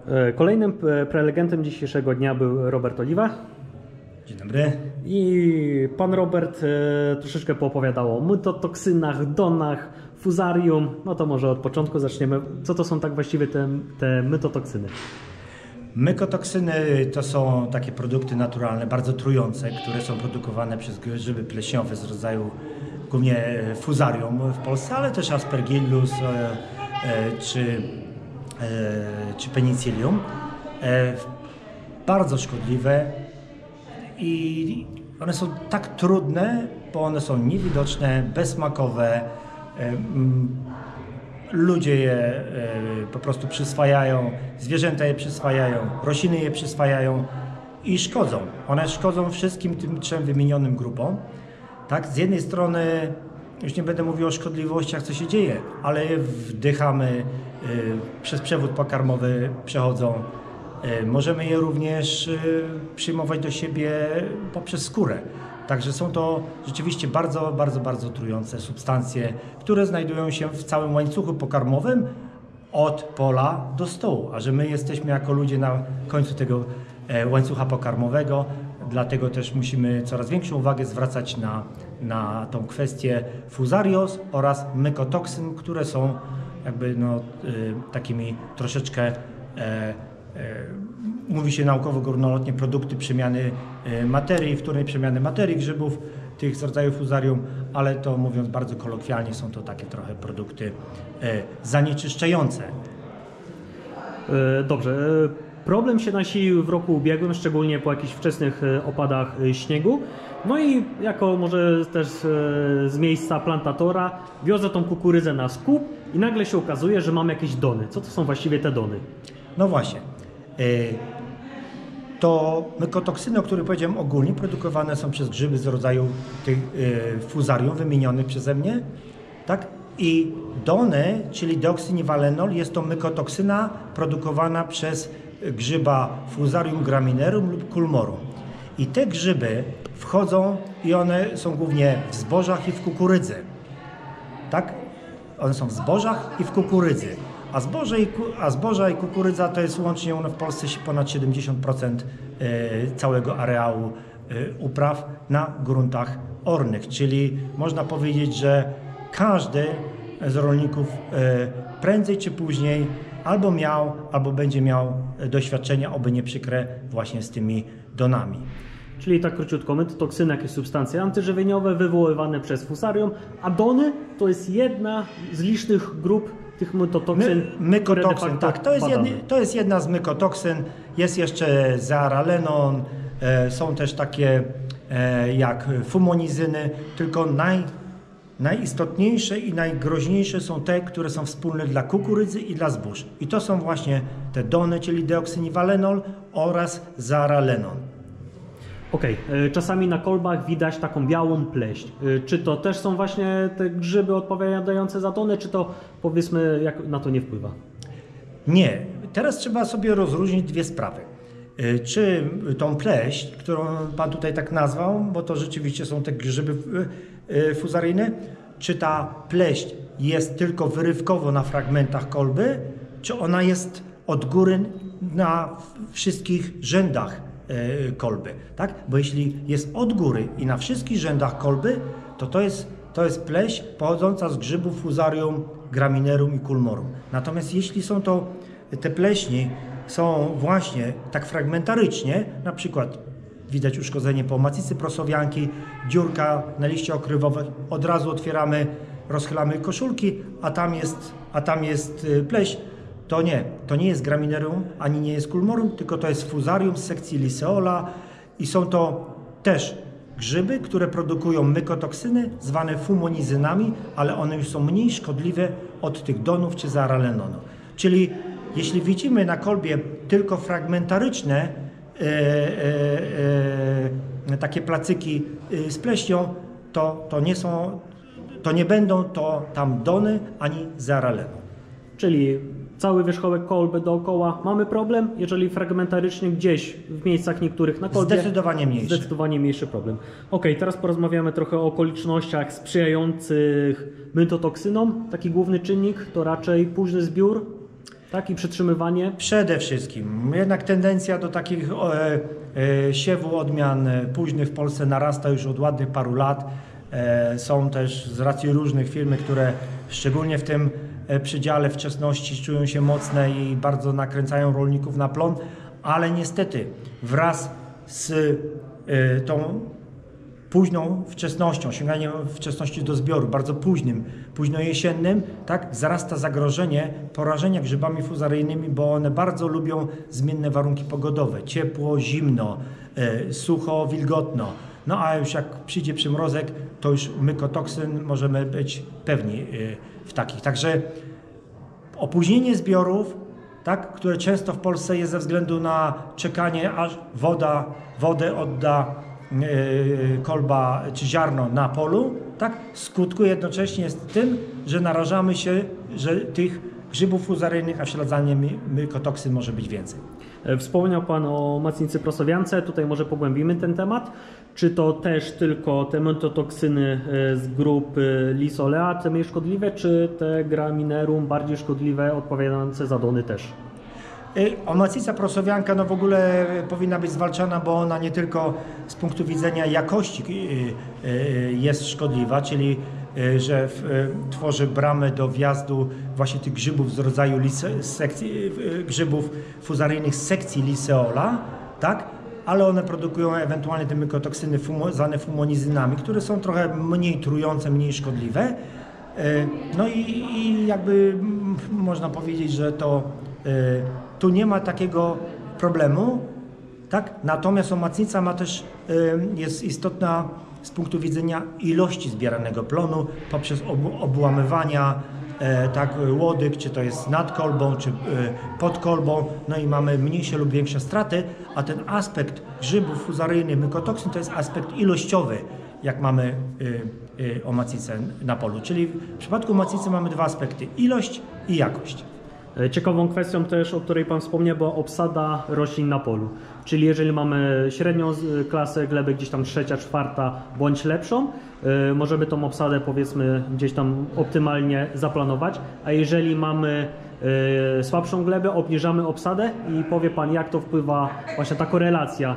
Kolejnym prelegentem dzisiejszego dnia był Robert Oliwa. Dzień dobry. I pan Robert troszeczkę poopowiadał o mytotoksynach, donach, fuzarium. No to może od początku zaczniemy. Co to są tak właściwie te mytotoksyny? Mykotoksyny to są takie produkty naturalne, bardzo trujące, które są produkowane przez grzyby pleśniowe z rodzaju głównie fuzarium w Polsce, ale też aspergillus czy penicillium. Bardzo szkodliwe i one są tak trudne, bo one są niewidoczne, bezsmakowe. Ludzie je po prostu przyswajają, zwierzęta je przyswajają, rośliny je przyswajają i szkodzą. One szkodzą wszystkim tym trzem wymienionym grupom. Tak? Z jednej strony, już nie będę mówił o szkodliwościach, co się dzieje, ale je wdychamy, przez przewód pokarmowy przechodzą. Możemy je również przyjmować do siebie poprzez skórę. Także są to rzeczywiście bardzo trujące substancje, które znajdują się w całym łańcuchu pokarmowym od pola do stołu. A że my jesteśmy jako ludzie na końcu tego łańcucha pokarmowego, dlatego też musimy coraz większą uwagę zwracać na tą kwestię fusarios oraz mykotoksyn, które są jakby takimi troszeczkę mówi się naukowo górnolotnie produkty przemiany materii, wtórnej przemiany materii grzybów, tych z rodzaju fusarium, ale to mówiąc bardzo kolokwialnie są to takie trochę produkty zanieczyszczające. Dobrze. Problem się nasilił w roku ubiegłym, szczególnie po jakichś wczesnych opadach śniegu. No i jako może też z miejsca plantatora wiozę tą kukurydzę na skup i nagle się okazuje, że mam jakieś dony. Co to są właściwie te dony? No właśnie. To mykotoksyny, o których powiedziałem ogólnie, produkowane są przez grzyby z rodzaju tych fusarium wymienionych przeze mnie, tak? I dony, czyli deoksiniwalenol, jest to mykotoksyna produkowana przez grzyba Fusarium graminerum lub culmorum. I te grzyby wchodzą i one są głównie w zbożach i w kukurydzy. Tak? One są w zbożach i w kukurydzy. A zboża i kukurydza to jest łącznie w Polsce ponad 70% całego areału upraw na gruntach ornych. Czyli można powiedzieć, że każdy z rolników prędzej czy później albo miał, albo będzie miał doświadczenia, oby nie przykre, właśnie z tymi donami. Czyli tak króciutko, mytotoksyny, jakieś substancje antyżywieniowe wywoływane przez fusarium, a dony to jest jedna z licznych grup tych mytotoksyn. Mykotoksyn, tak, to jest jedna z mykotoksyn. Jest jeszcze zearalenon, są też takie jak fumonizyny, tylko najistotniejsze i najgroźniejsze są te, które są wspólne dla kukurydzy i dla zbóż. I to są właśnie te dony, czyli deoksiniwalenol oraz zearalenon. Okej, czasami na kolbach widać taką białą pleśń. Czy to też są właśnie te grzyby odpowiadające za dony, czy to powiedzmy jak na to nie wpływa? Nie. Teraz trzeba sobie rozróżnić dwie sprawy. Czy tą pleśń, którą Pan tutaj tak nazwał, bo to rzeczywiście są te grzyby fuzaryjne, czy ta pleśń jest tylko wyrywkowo na fragmentach kolby, czy ona jest od góry na wszystkich rzędach kolby, tak? Bo jeśli jest od góry i na wszystkich rzędach kolby, to jest pleśń pochodząca z grzybów Fusarium graminerum i culmorum. Natomiast jeśli są to te pleśni są właśnie tak fragmentarycznie, na przykład widać uszkodzenie po macicy prosowianki, dziurka na liście okrywowym, od razu otwieramy, rozchylamy koszulki, a tam jest pleśń. To nie jest graminerum, ani nie jest culmorum, tylko to jest fusarium z sekcji Lyceola i są to też grzyby, które produkują mykotoksyny zwane fumonizynami, ale one już są mniej szkodliwe od tych donów czy zearalenonu. Czyli jeśli widzimy na kolbie tylko fragmentaryczne takie placyki z pleśnią, to nie będą to tam dony ani zearalenon. Czyli cały wierzchołek kolby dookoła mamy problem, jeżeli fragmentarycznie gdzieś w miejscach niektórych na kolbie zdecydowanie mniejszy problem. Ok, teraz porozmawiamy trochę o okolicznościach sprzyjających mytotoksynom. Taki główny czynnik to raczej późny zbiór. Tak, i przytrzymywanie? Przede wszystkim. Jednak tendencja do takich siewu odmian późnych w Polsce narasta już od ładnych paru lat. Są też z racji różnych firmy, które szczególnie w tym przedziale wczesności czują się mocne i bardzo nakręcają rolników na plon, ale niestety wraz z tą późną wczesnością, osiąganiem wczesności do zbioru, bardzo późnym, późnojesiennym, tak, zarasta zagrożenie porażenia grzybami fuzaryjnymi, bo one bardzo lubią zmienne warunki pogodowe, ciepło, zimno, sucho, wilgotno. No a już jak przyjdzie przymrozek, to już mykotoksyn możemy być pewni w takich. Także opóźnienie zbiorów, tak, które często w Polsce jest ze względu na czekanie, aż wodę odda kolba czy ziarno na polu, tak, skutkuje jednocześnie z tym, że narażamy się, że tych grzybów fuzaryjnych, a śledzanie mykotoksyn może być więcej. Wspomniał Pan o macnicy prosowiance, tutaj może pogłębimy ten temat. Czy to też tylko te mytotoksyny z grupy Lisolea, te mniej szkodliwe, czy te Graminerum bardziej szkodliwe, odpowiadające za dony też? Omacnica prosowianka no w ogóle powinna być zwalczana, bo ona nie tylko z punktu widzenia jakości jest szkodliwa, czyli że tworzy bramę do wjazdu właśnie tych grzybów z rodzaju grzybów fuzaryjnych z sekcji Liseola, tak? Ale one produkują ewentualnie te mykotoksyny zwane fumonizynami, które są trochę mniej trujące, mniej szkodliwe. No i jakby można powiedzieć, że to tu nie ma takiego problemu, tak? Natomiast omacnica ma też, jest istotna z punktu widzenia ilości zbieranego plonu poprzez obłamywania tak, łodyg, czy to jest nad kolbą, czy pod kolbą, no i mamy mniejsze lub większe straty, a ten aspekt grzybów fuzaryjnych, mykotoksyn to jest aspekt ilościowy, jak mamy omacnicę na polu. Czyli w przypadku omacnicy mamy dwa aspekty, ilość i jakość. Ciekawą kwestią też, o której Pan wspomniał, była obsada roślin na polu. Czyli jeżeli mamy średnią klasę gleby, gdzieś tam trzecia, czwarta bądź lepszą, możemy tą obsadę powiedzmy gdzieś tam optymalnie zaplanować, a jeżeli mamy słabszą glebę, obniżamy obsadę i powie Pan, jak to wpływa właśnie ta korelacja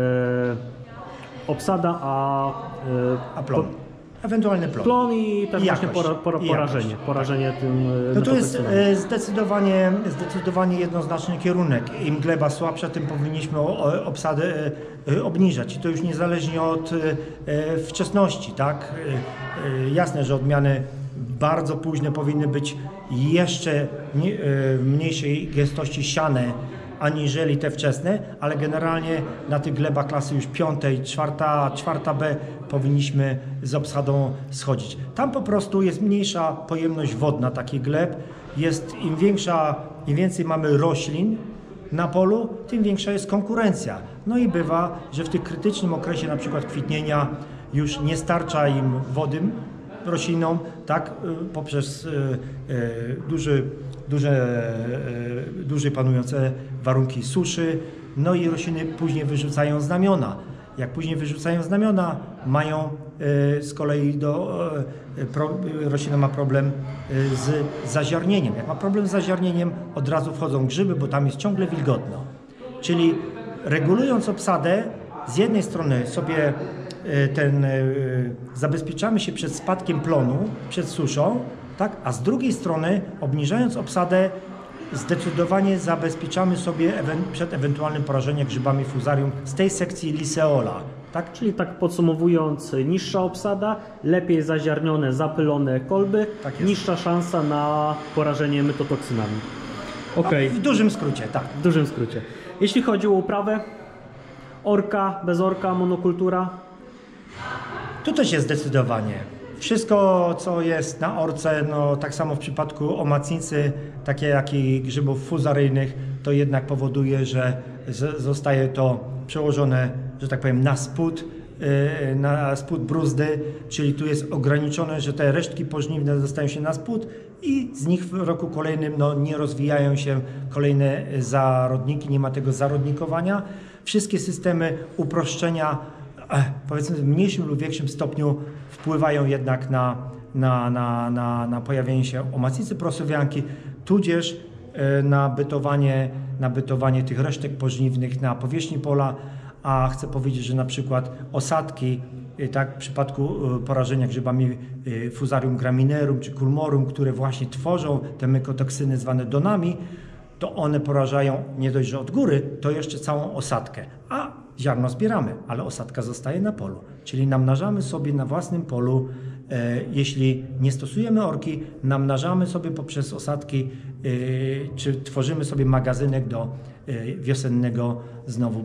obsada a plon. Ewentualny plon. Plon i też właśnie porażenie tym. No to jest zdecydowanie jednoznaczny kierunek. Im gleba słabsza, tym powinniśmy obsadę obniżać. I to już niezależnie od wczesności, tak? Jasne, że odmiany bardzo późne powinny być jeszcze w mniejszej gęstości siane aniżeli te wczesne, ale generalnie na tych glebach klasy już 5, 4 B powinniśmy z obsadą schodzić. Tam po prostu jest mniejsza pojemność wodna takich gleb, im więcej mamy roślin na polu, tym większa jest konkurencja. No i bywa, że w tym krytycznym okresie na przykład kwitnienia już nie starcza im wody roślinom, tak, poprzez duże panujące warunki suszy, no i rośliny później wyrzucają znamiona. Jak później wyrzucają znamiona, mają z kolei roślina ma problem z zaziarnieniem. Jak ma problem z zaziarnieniem, od razu wchodzą grzyby, bo tam jest ciągle wilgotno. Czyli regulując obsadę, z jednej strony sobie zabezpieczamy się przed spadkiem plonu, przed suszą, tak? A z drugiej strony, obniżając obsadę, zdecydowanie zabezpieczamy sobie przed ewentualnym porażeniem grzybami fusarium z tej sekcji Liseola. Tak? Czyli tak podsumowując, niższa obsada, lepiej zaziarnione, zapylone kolby, tak, niższa szansa na porażenie mytotoksynami. Okay. W dużym skrócie, tak. W dużym skrócie. Jeśli chodzi o uprawę, orka, bez orka, monokultura? Tu też jest zdecydowanie. Wszystko, co jest na orce, no tak samo w przypadku omacnicy, takie jak i grzybów fuzaryjnych, to jednak powoduje, że zostaje to przełożone, że tak powiem, na spód bruzdy, czyli tu jest ograniczone, że te resztki pożniwne dostają się na spód i z nich w roku kolejnym no, nie rozwijają się kolejne zarodniki, nie ma tego zarodnikowania. Wszystkie systemy uproszczenia, powiedzmy w mniejszym lub większym stopniu wpływają jednak na pojawienie się omacnicy prosowianki, tudzież na bytowanie tych resztek pożniwnych na powierzchni pola, a chcę powiedzieć, że na przykład osadki, tak, w przypadku porażenia grzybami Fusarium graminerum czy Culmorum, które właśnie tworzą te mykotoksyny zwane donami, to one porażają nie dość, że od góry, to jeszcze całą osadkę. A ziarno zbieramy, ale osadka zostaje na polu. Czyli namnażamy sobie na własnym polu, jeśli nie stosujemy orki, namnażamy sobie poprzez osadki, czy tworzymy sobie magazynek do wiosennego znowu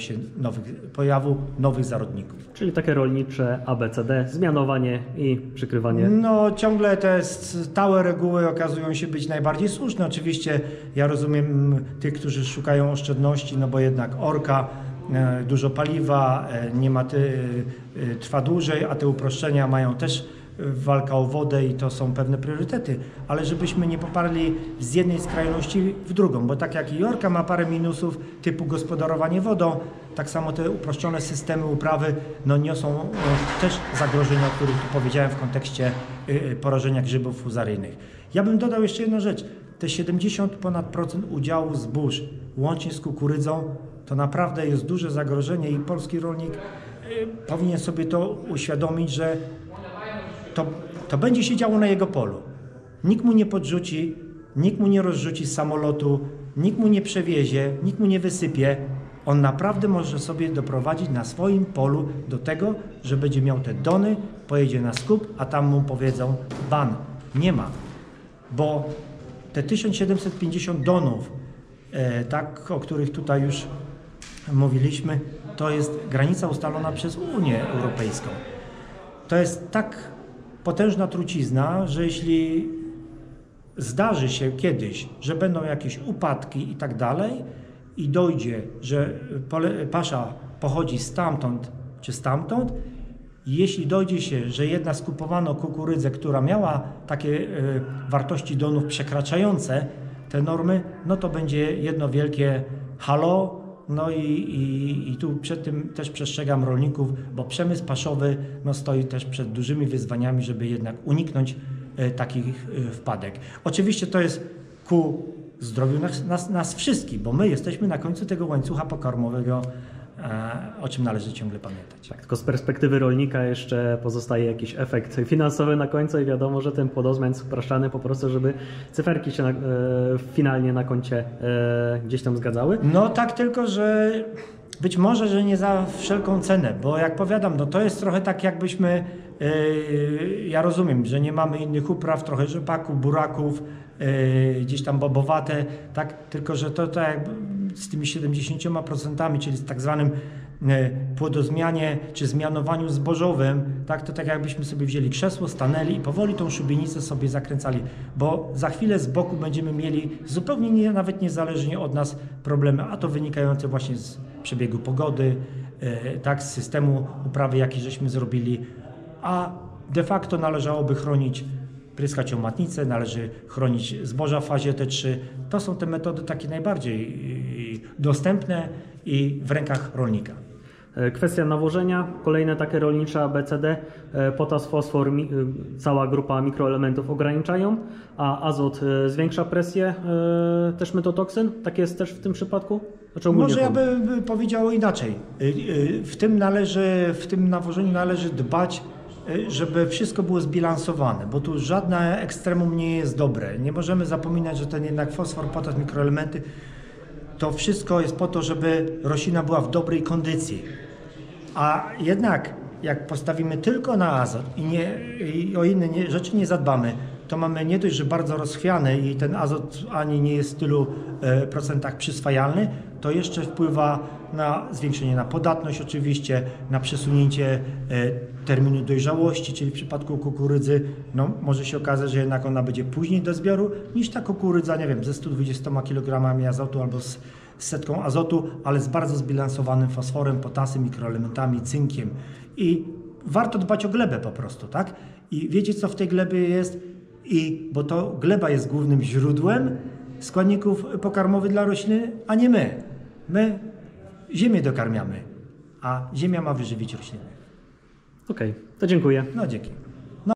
pojawu nowych zarodników. Czyli takie rolnicze ABCD, zmianowanie i przykrywanie. No ciągle te stałe reguły okazują się być najbardziej słuszne. Oczywiście ja rozumiem tych, którzy szukają oszczędności, no bo jednak orka, dużo paliwa, nie ma trwa dłużej, a te uproszczenia mają też walka o wodę i to są pewne priorytety, ale żebyśmy nie poparli z jednej skrajności w drugą, bo tak jak i orka ma parę minusów typu gospodarowanie wodą, tak samo te uproszczone systemy uprawy no, niosą też zagrożenia, o których tu powiedziałem w kontekście porażenia grzybów fuzaryjnych. Ja bym dodał jeszcze jedną rzecz. Te 70% udziału zbóż łącznie z kukurydzą to naprawdę jest duże zagrożenie i polski rolnik powinien sobie to uświadomić, że to będzie się działo na jego polu. Nikt mu nie podrzuci, nikt mu nie rozrzuci z samolotu, nikt mu nie przewiezie, nikt mu nie wysypie. On naprawdę może sobie doprowadzić na swoim polu do tego, że będzie miał te dony, pojedzie na skup, a tam mu powiedzą ban. Nie ma. Bo te 1750 donów, tak, o których tutaj już mówiliśmy, to jest granica ustalona przez Unię Europejską. To jest tak potężna trucizna, że jeśli zdarzy się kiedyś, że będą jakieś upadki i tak dalej i dojdzie, że pasza pochodzi stamtąd czy stamtąd, jeśli dojdzie się, że jednak skupowano kukurydzę, która miała takie wartości donów przekraczające te normy, no to będzie jedno wielkie halo. No i tu przed tym też przestrzegam rolników, bo przemysł paszowy no, stoi też przed dużymi wyzwaniami, żeby jednak uniknąć takich wpadek. Oczywiście to jest ku zdrowiu nas wszystkich, bo my jesteśmy na końcu tego łańcucha pokarmowego, o czym należy ciągle pamiętać. Tak, tylko z perspektywy rolnika jeszcze pozostaje jakiś efekt finansowy na końcu i wiadomo, że ten płodozmian jest upraszczany po prostu, żeby cyferki się finalnie na koncie gdzieś tam zgadzały. No tak, tylko że być może, że nie za wszelką cenę, bo jak powiadam, no to jest trochę tak jakbyśmy, ja rozumiem, że nie mamy innych upraw, trochę rzepaków, buraków, gdzieś tam bobowate, tak, tylko że to tak z tymi 70%, czyli z tak zwanym płodozmianie czy zmianowaniu zbożowym, tak, to tak jakbyśmy sobie wzięli krzesło, stanęli i powoli tą szubienicę sobie zakręcali, bo za chwilę z boku będziemy mieli zupełnie nawet niezależnie od nas problemy, a to wynikające właśnie z przebiegu pogody, tak, z systemu uprawy, jaki żeśmy zrobili, a de facto należałoby chronić pryskać matnicę, należy chronić zboża w fazie T3. To są te metody takie najbardziej dostępne i w rękach rolnika. Kwestia nawożenia, kolejne takie rolnicze ABCD, potas, fosfor, cała grupa mikroelementów ograniczają, a azot zwiększa presję, też mytotoksyn, tak jest też w tym przypadku? Znaczy może ja bym powiedział inaczej. W tym nawożeniu należy dbać, żeby wszystko było zbilansowane, bo tu żadne ekstremum nie jest dobre. Nie możemy zapominać, że ten jednak fosfor, potas, mikroelementy, to wszystko jest po to, żeby roślina była w dobrej kondycji. A jednak jak postawimy tylko na azot i o inne rzeczy nie zadbamy, to mamy nie dość, że bardzo rozchwiany i ten azot ani nie jest w tylu procentach przyswajalny, to jeszcze wpływa na zwiększenie na podatność oczywiście, na przesunięcie terminu dojrzałości, czyli w przypadku kukurydzy no, może się okazać, że jednak ona będzie później do zbioru niż ta kukurydza, nie wiem, ze 120 kg azotu albo z setką azotu, ale z bardzo zbilansowanym fosforem, potasem, mikroelementami, cynkiem. I warto dbać o glebę po prostu, tak? I wiecie, co w tej glebie jest? Bo to gleba jest głównym źródłem składników pokarmowych dla rośliny, a nie my. My ziemię dokarmiamy, a ziemia ma wyżywić rośliny. Okej, to dziękuję. No dzięki.